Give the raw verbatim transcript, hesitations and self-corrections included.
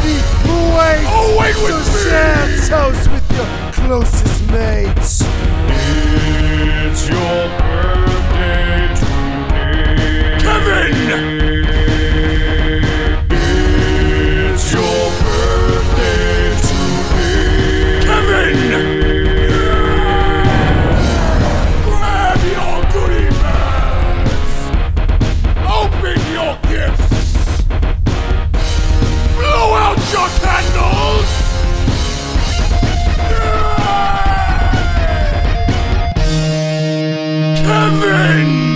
happy weight. Oh, wait with so me. share toast with your closest mates. It's your birthday today, Kevin! It's your birthday today, Kevin! Grab your goodie bags! Open your gifts! Blow out your candles! Kevin!